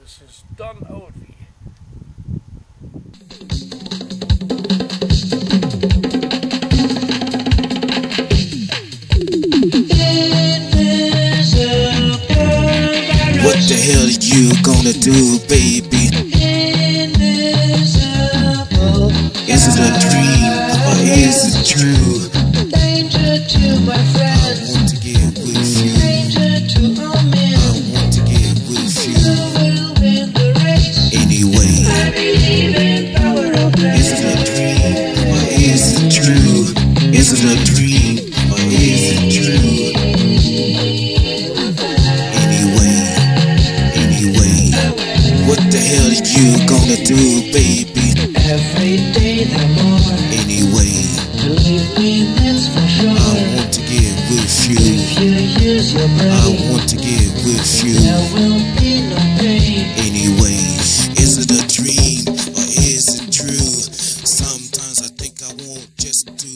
This is DON OLDVI. What the hell are you gonna do, baby? Is it a dream or is it true? Danger to my friends. I want to get with you. Danger to all men. I want to get with you. Who will win the race? Anyway, I believe in power of prayer. is it a dream or is it true? Is it a dream or is it true? Anyway, what the hell are you gonna do, baby? Every day the more. Anyway, Believe me, that's for sure. I want to get with you. If you use your brain, I want to get with you. there will be no pain. Anyway, is it a dream or is it true? Sometimes I think I want just to